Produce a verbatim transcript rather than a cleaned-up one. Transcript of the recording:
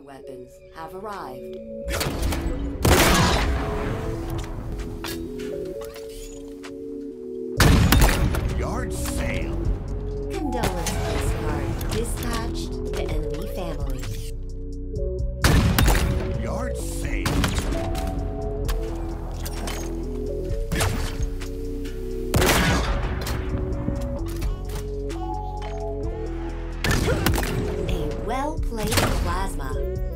weapons have arrived. Yard sale. Condolence postcard dispatched to enemy family. Yard sale. A well-placed plasma